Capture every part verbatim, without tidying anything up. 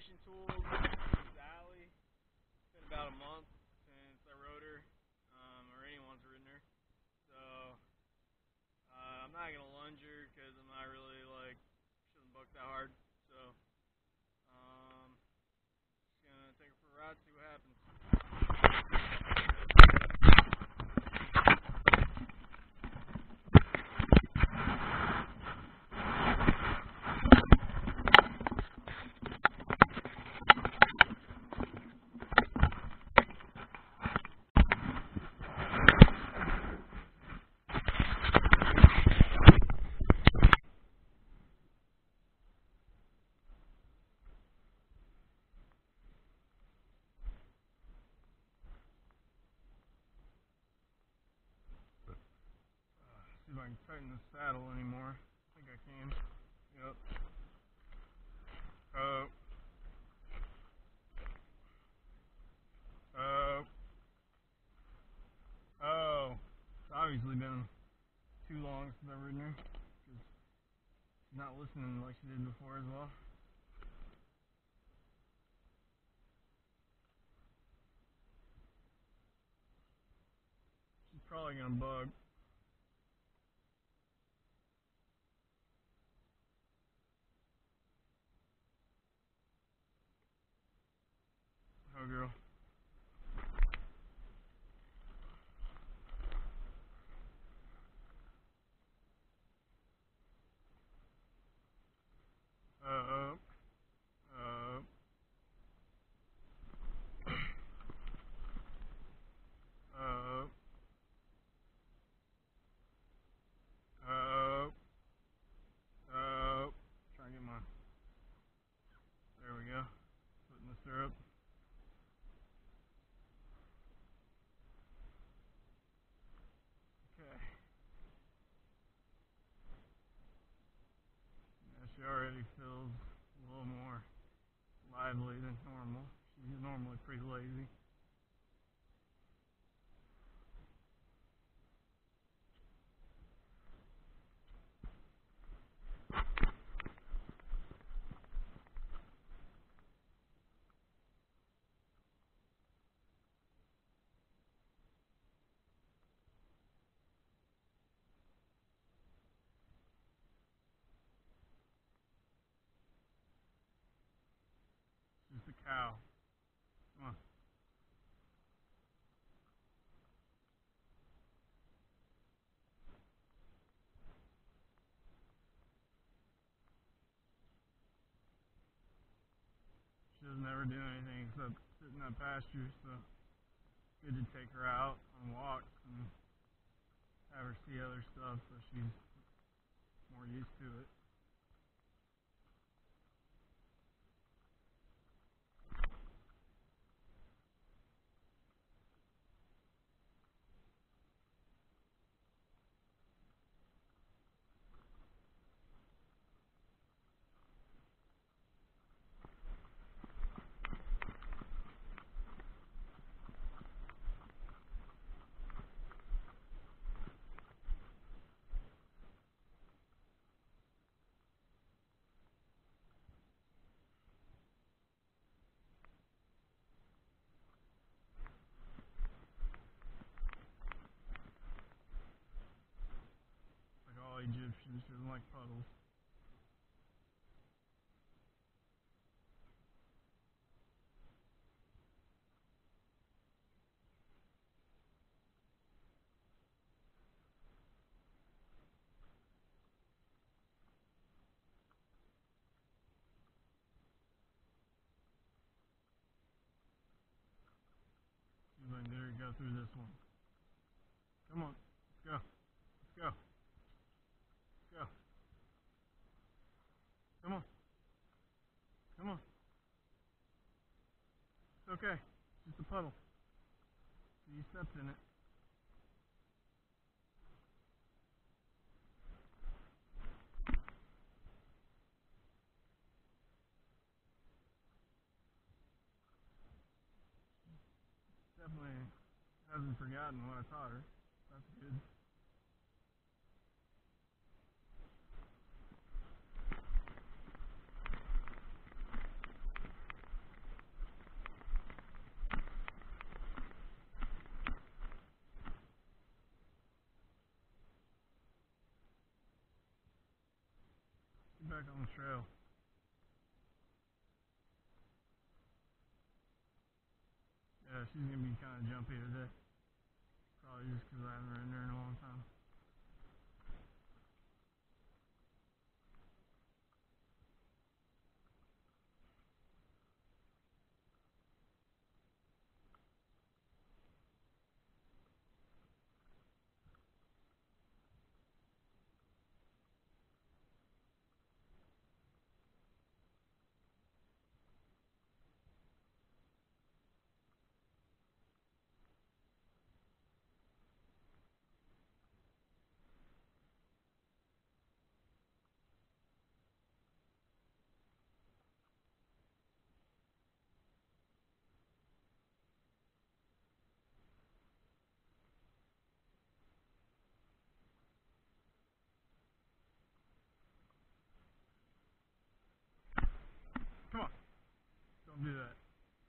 fishing tools. This is Allie. It's been about a month since I rode her, um, or anyone's ridden her. So uh, I'm not gonna lunge her because I'm not really like shouldn't buck that hard. So um, just gonna take her for a ride, see what happens. See if I can tighten the saddle anymore. I think I can. Yep. Oh. Oh. Oh. It's obviously been too long since I've ridden her. Because she's not listening like she did before as well. She's probably gonna bug. Oh, girl. Uh, up. Up. Up. Up. Up. Try and get my. There we go. Putting the syrup. Okay. Yeah, she already feels a little more lively than normal. She's normally pretty lazy. She's the cow. Come on. She doesn't ever do anything except sit in that pasture, so good to take her out on walks and have her see other stuff so she's more used to it. Like all Egyptians, she doesn't like puddles. She's like, there you go through this one. Come on, let's go. Let's go. Let's go. Come on. Come on. It's okay. It's just a puddle. You stepped in it. Definitely hasn't forgotten what I taught her. That's good. back on the trail. Yeah, she's gonna be kind of jumpy today. Probably just because I haven't ridden her in a long time. Come on, don't do that.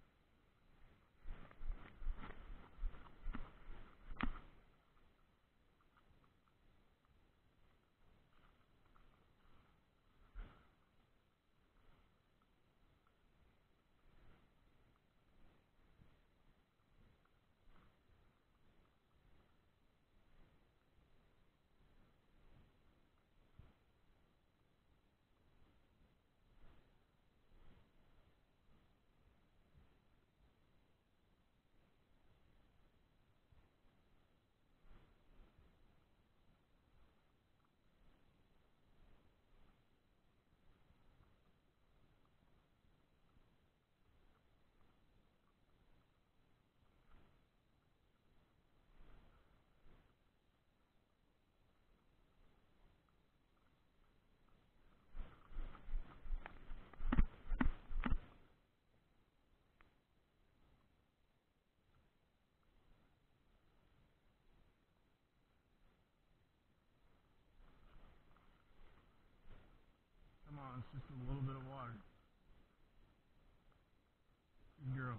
Come on, it's just a little bit of water. Good girl.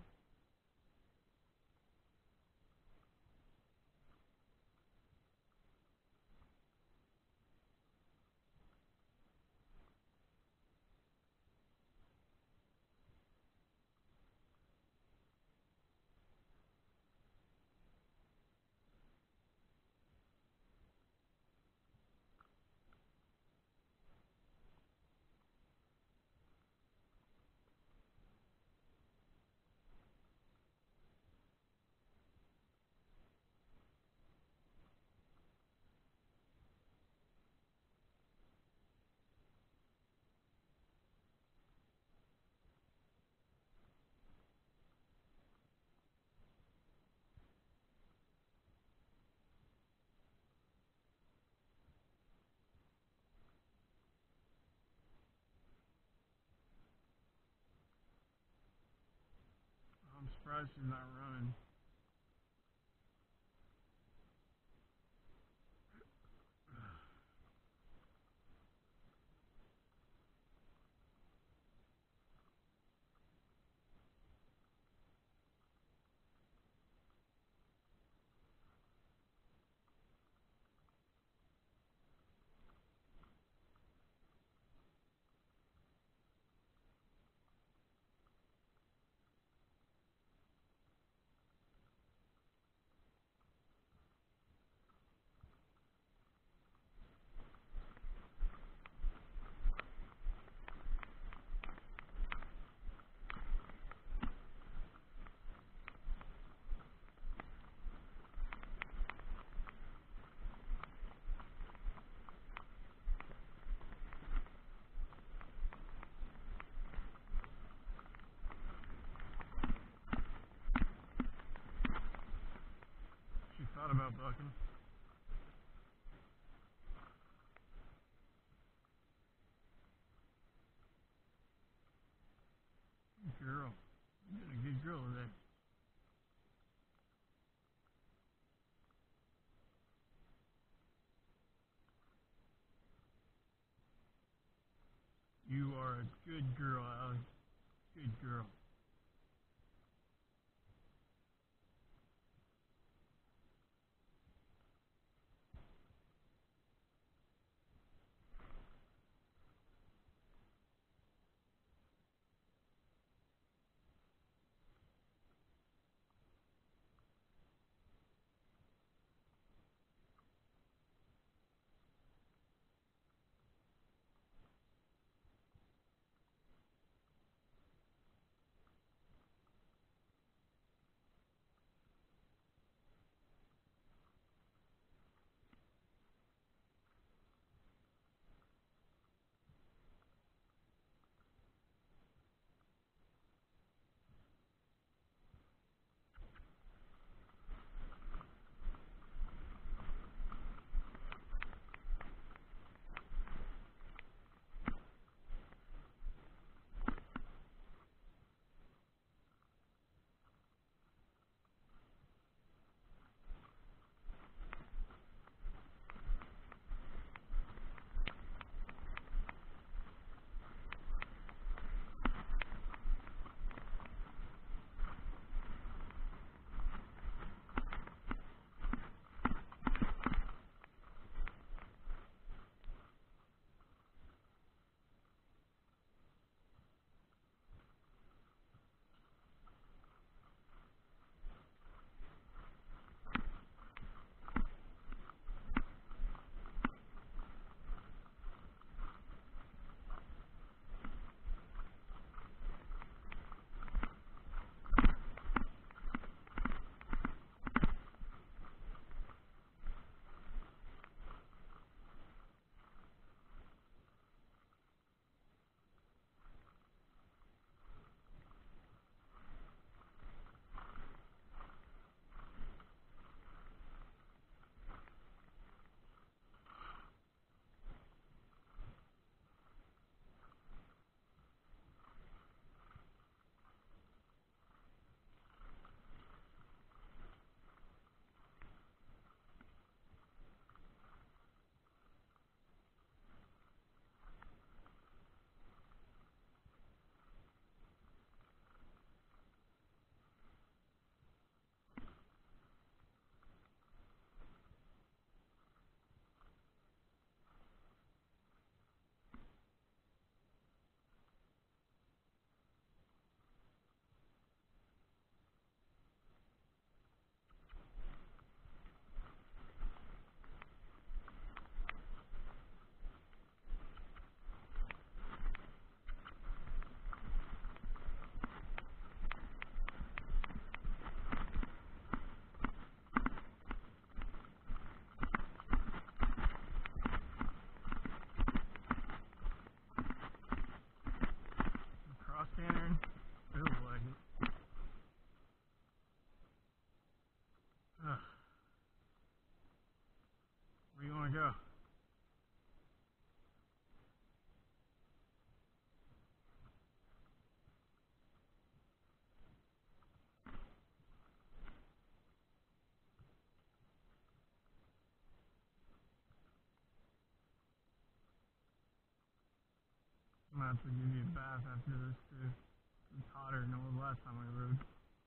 I'm surprised she's not running. She thought about bucking. Good girl. You're a good girl today. You are a good girl, Allie. Good girl. go. I'm gonna have to give you a bath after this too. It's hotter than it was last time I rode.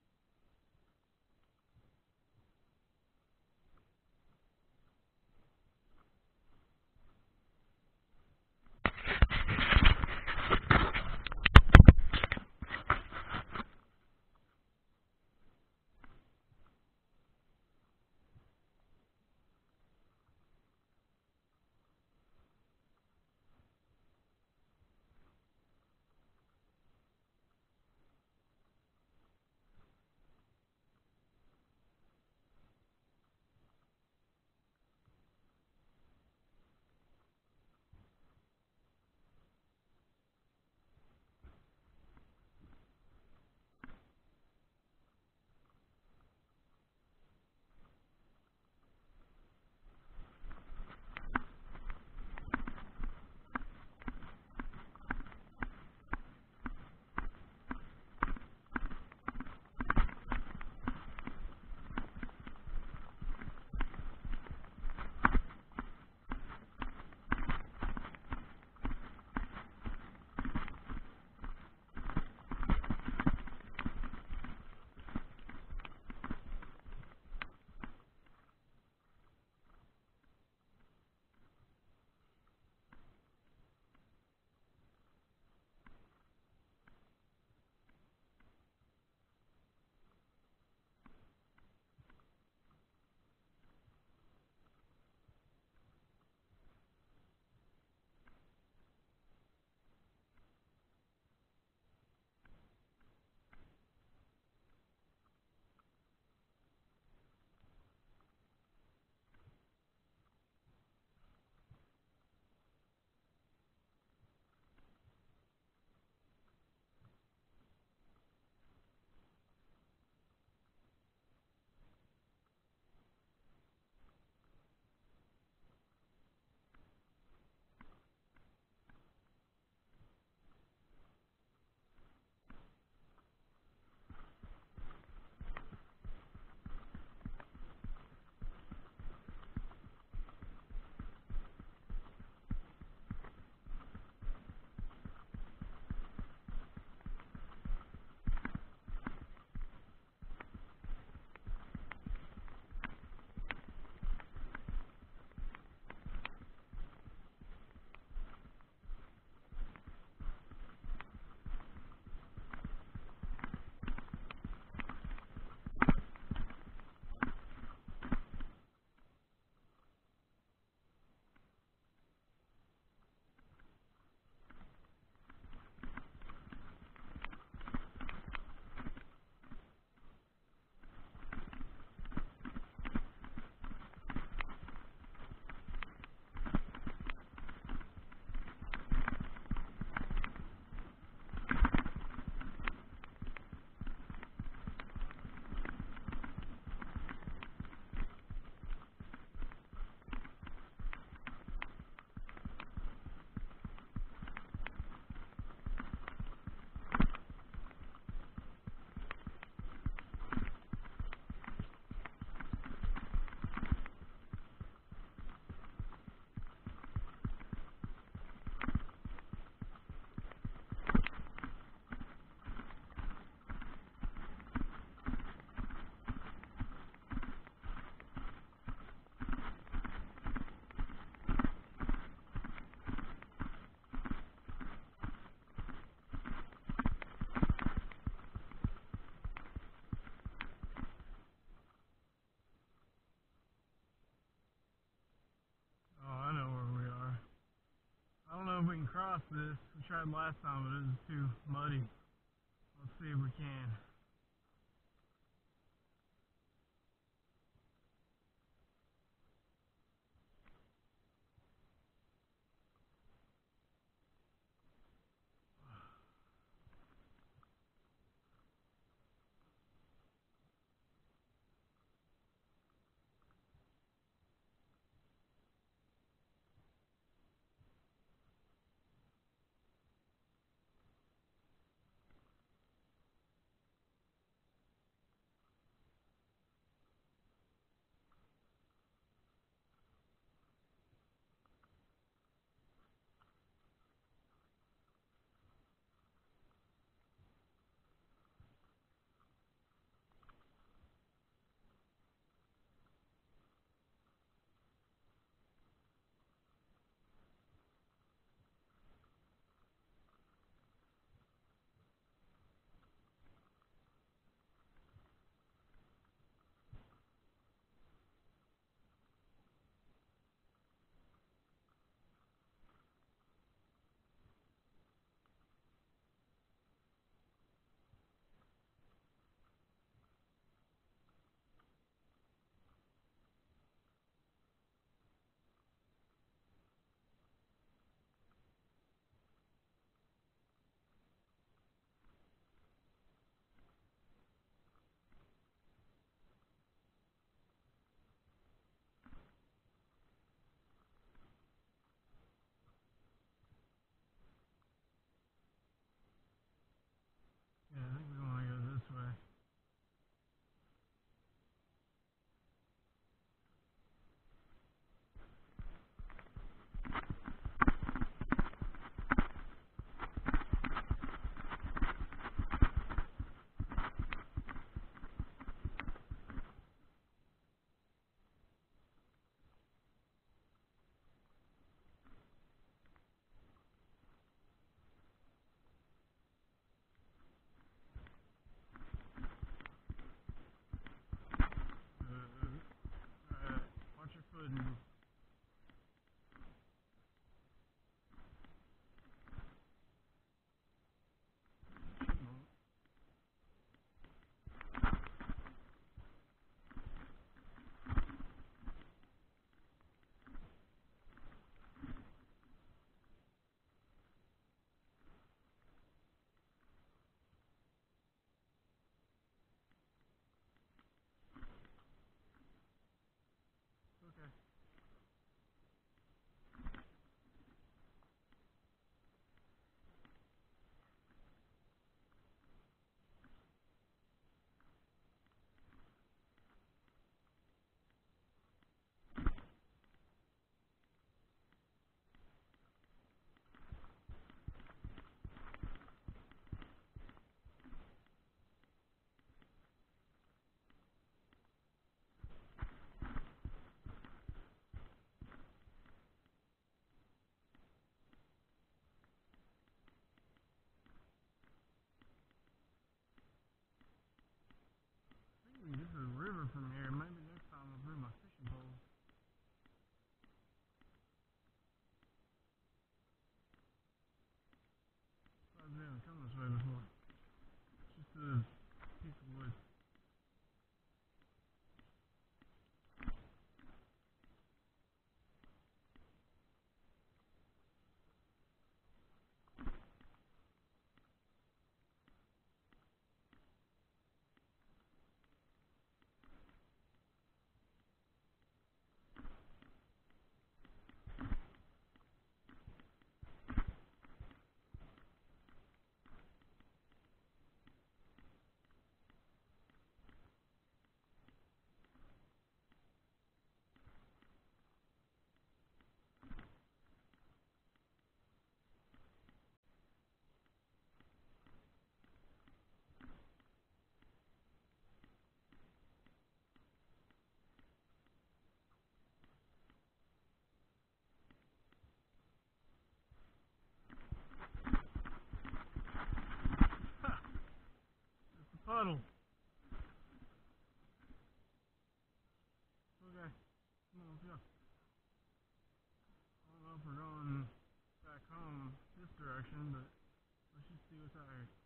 Cross this. We tried last time, but it was too muddy. Let's see if we can. shouldn't. Okay. This is a river from here. Maybe next time I'll bring my fishing pole. I've never come this way before. It's just a piece of wood. It's a puddle. Okay. Come on, let's go. I don't know if we're going back home this direction, but let's just see what's out here.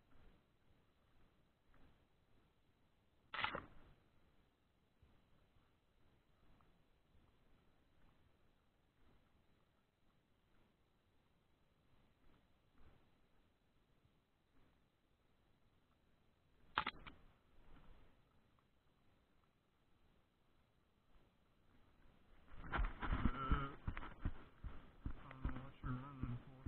Uh, I don't know what you're running for.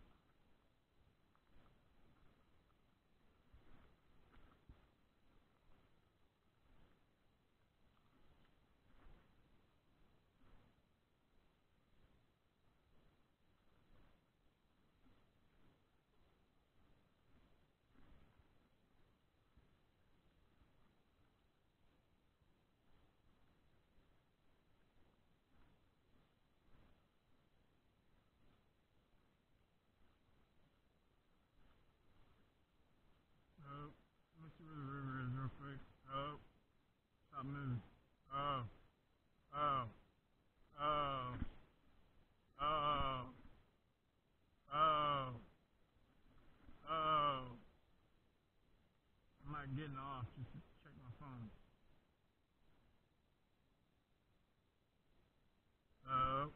Oh, let me see where the river is real quick. Oh, stop moving. Oh, oh, oh, oh, oh, oh. I'm not getting off just to check my phone. Oh,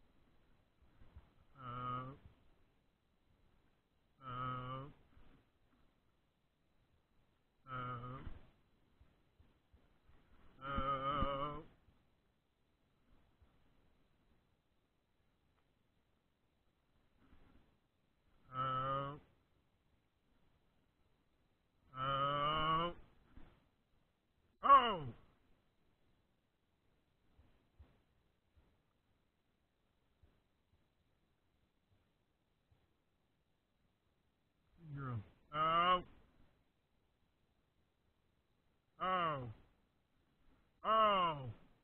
oh, oh, oh, oh, oh, oh, oh. Girl. Oh, oh, oh.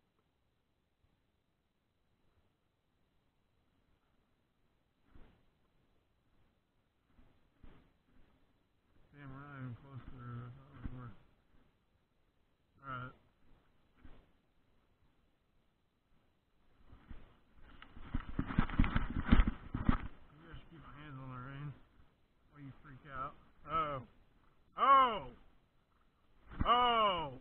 Damn, we're not even close to her. I thought we were. Alright. out. Oh. Oh! Oh!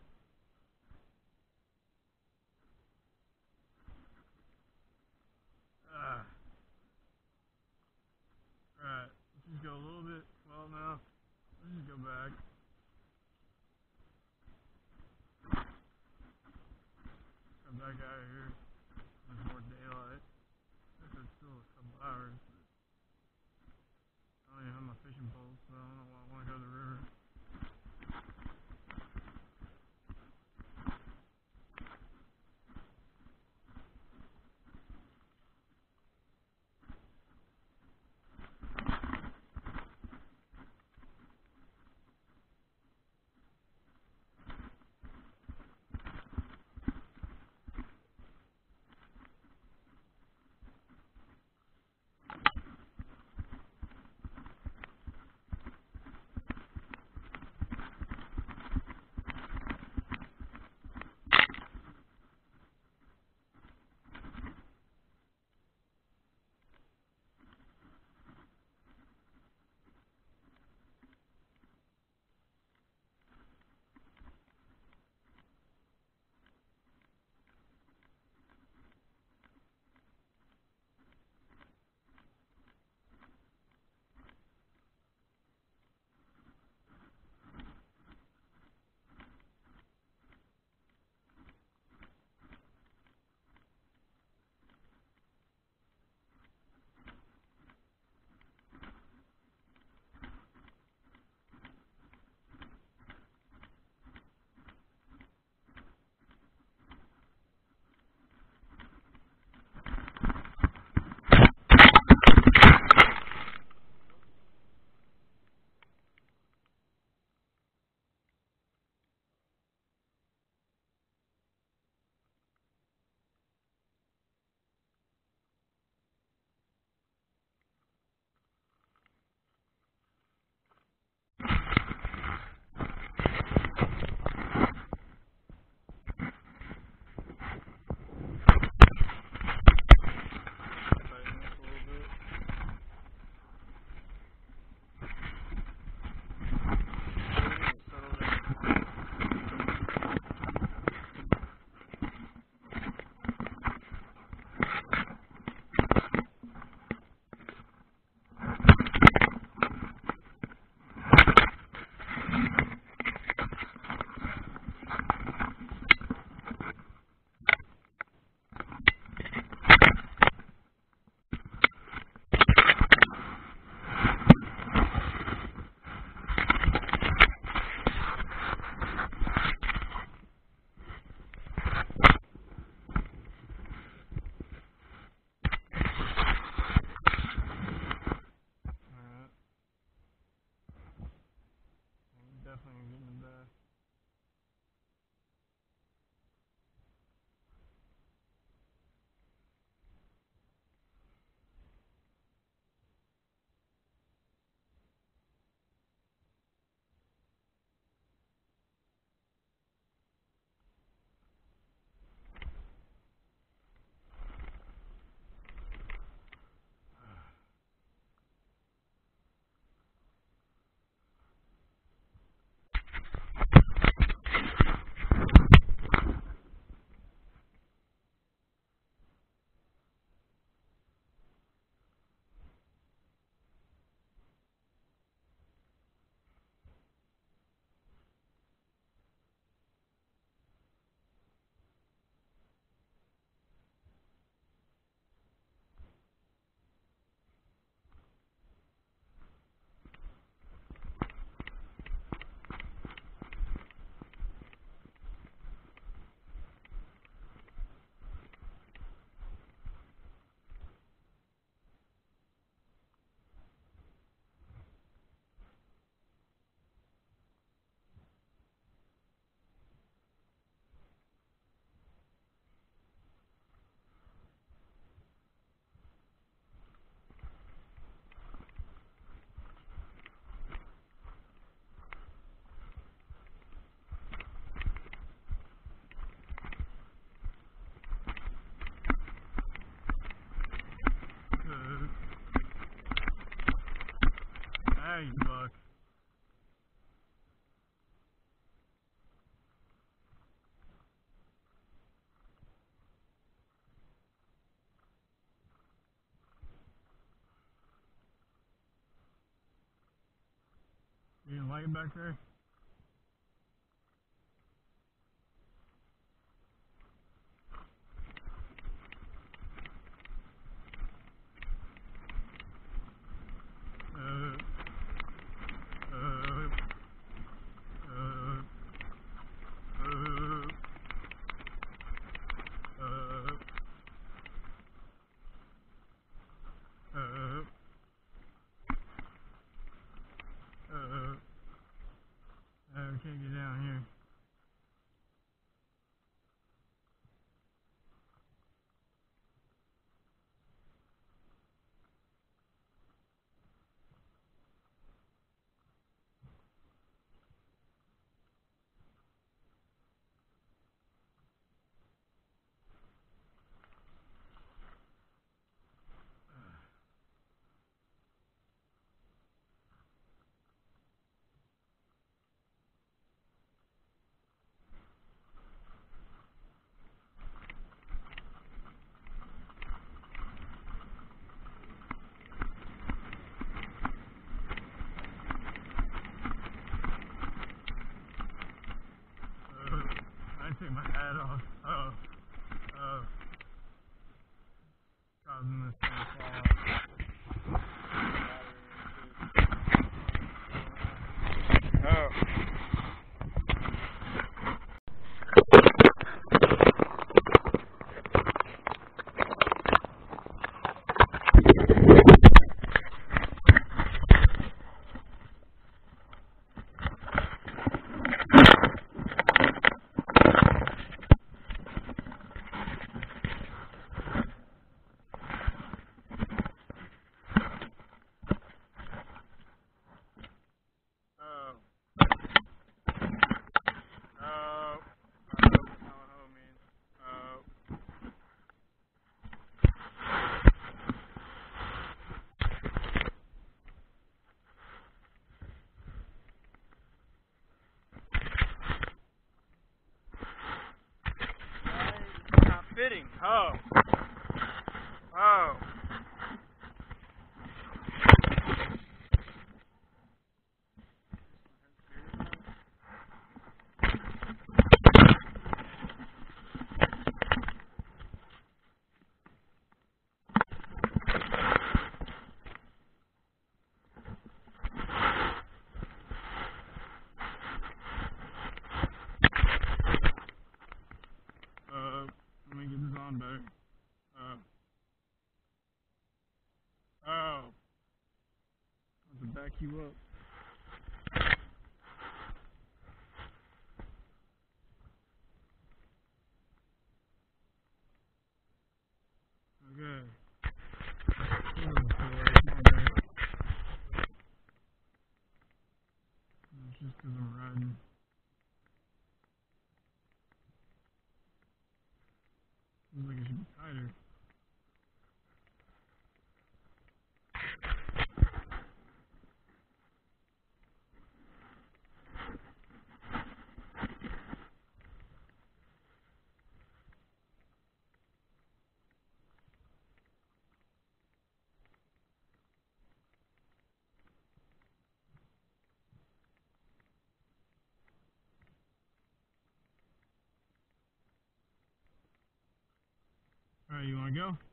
Ah. Alright. Let's just go a little bit. Well, now. Let's just go back. Come back out of here. There's more daylight. I guess it's still a couple hours. But I don't even have my fishing poles, so I don't know why I want to go to the river. Definitely getting the best. Yeah, you buck. You didn't like it back there? Uh, uh, uh, uh, uh, uh, uh, uh, we can't get down here. Uh, I take my hat off. Oh, oh, causing this thing to fall off. Oh. Fitting. Oh. Oh. Uh, let me get this on better. Uh. Oh. I have to back you up. Okay. It's just because I'm riding. Seems like it should be tighter. Alright, you want to go?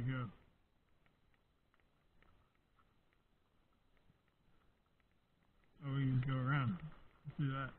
you go? Oh, we can just go around. Let's do that.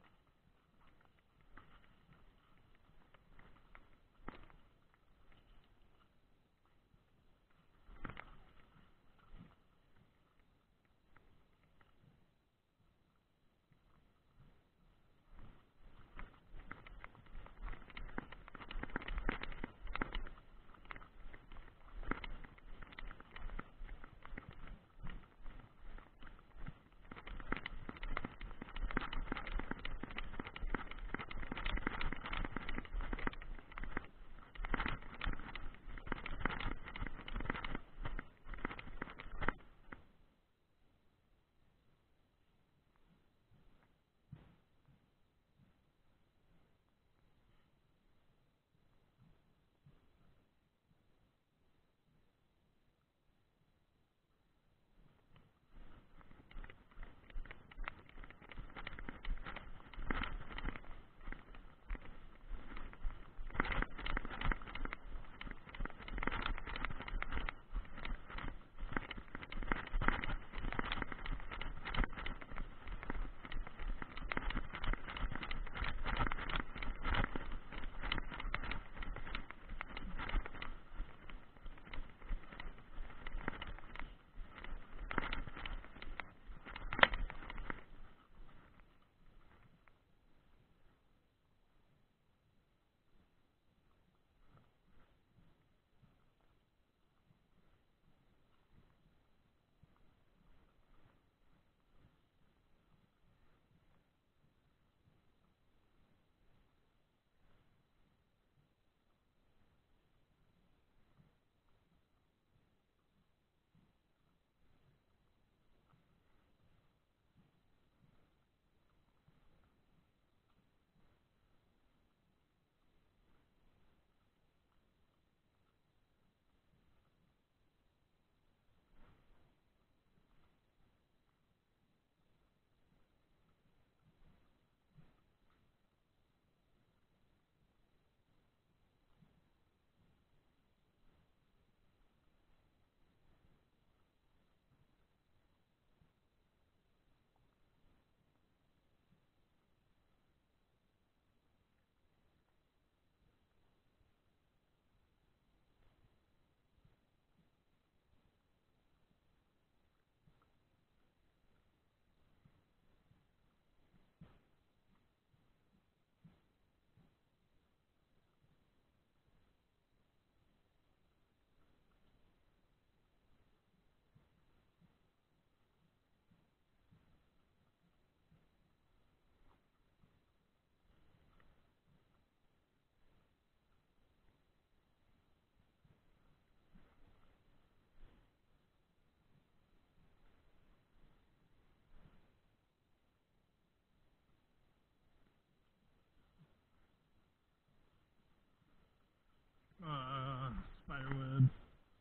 Uh, spider web.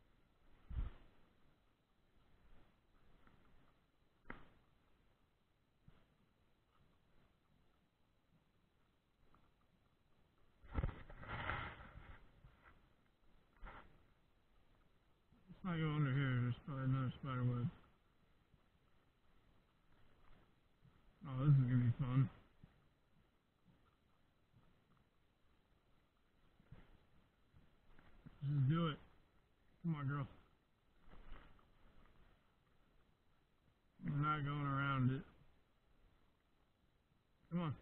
Let's not go under here. There's probably another spider web. Oh, this is gonna be fun. Just do it. Come on, girl. We're not going around it. Come on.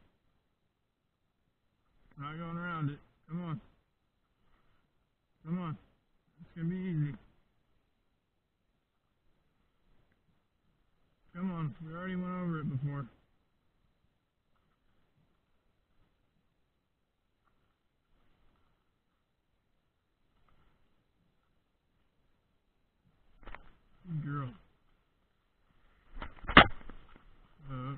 We're not going around it. Come on. Come on. It's gonna be easy. Come on. We already went over it before. Girl. Uh,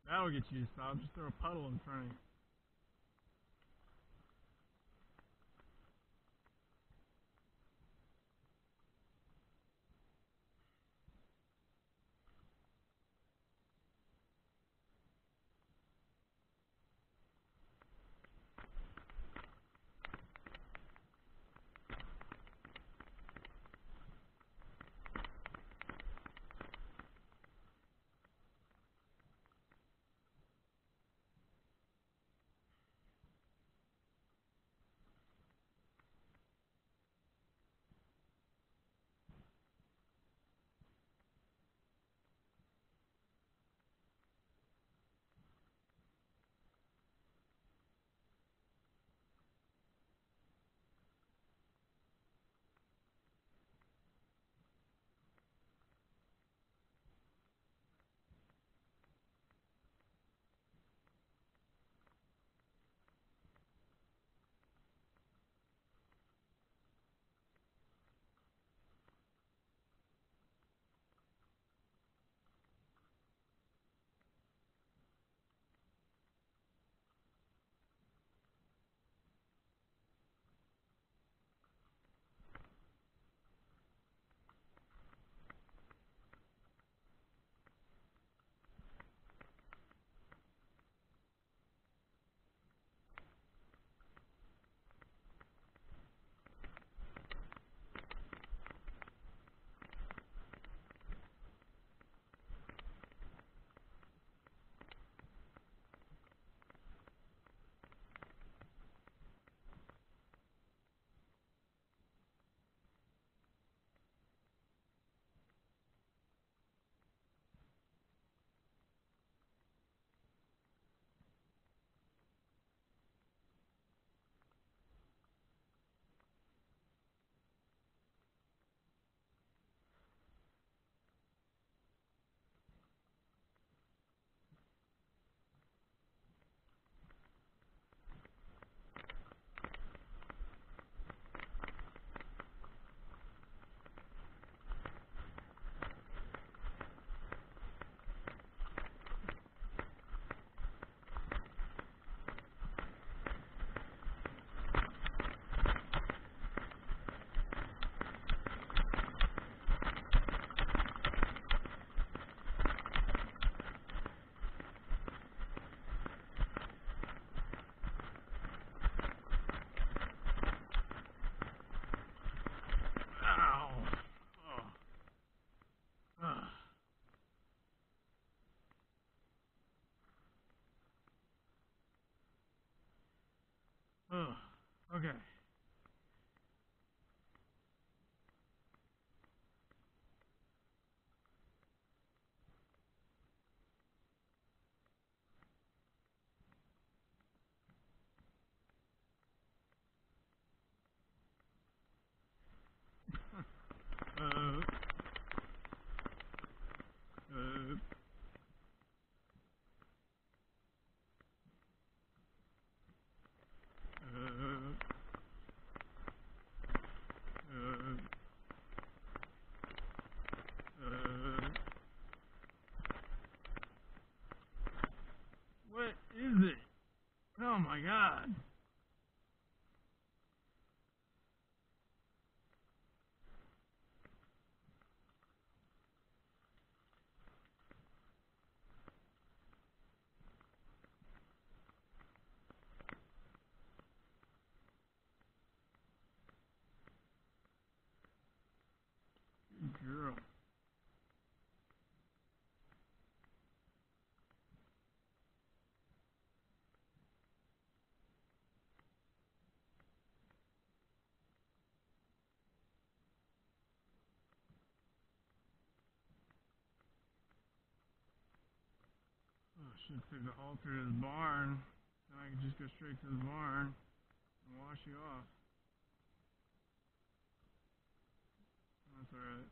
That'll get you to stop. Just throw a puddle in front of you. Ow. Oh. Ugh. Ugh. Okay. Uh, uh, uh, uh, uh. What is it? Oh my god. Good girl. Oh, I should take the halter to the barn. Then I can just go straight to the barn and wash you off. That's alright.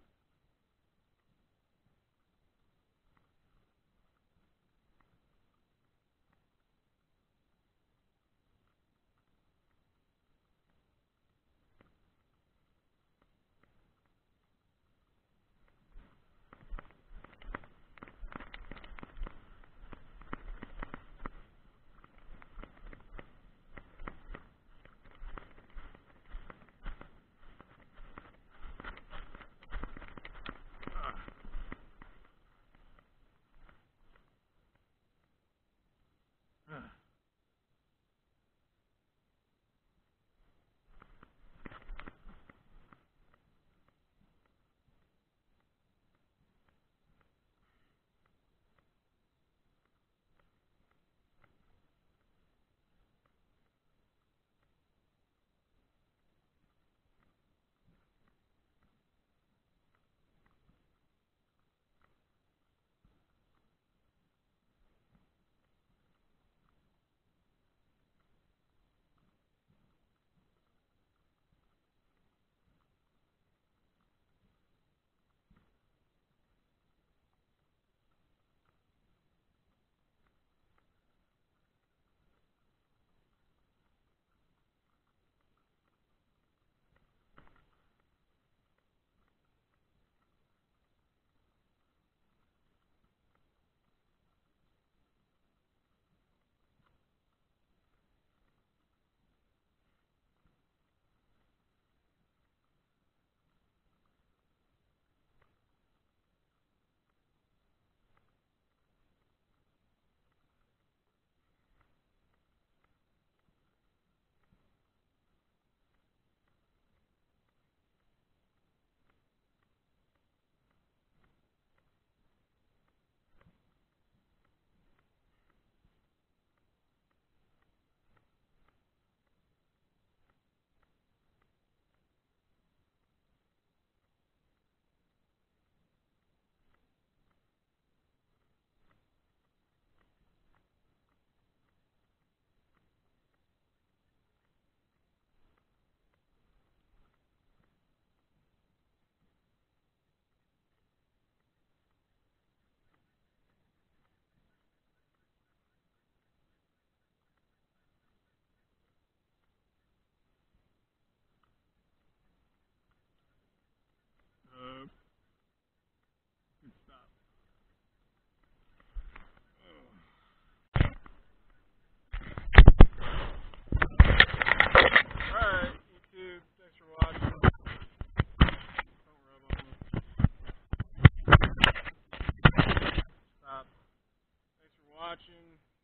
watching.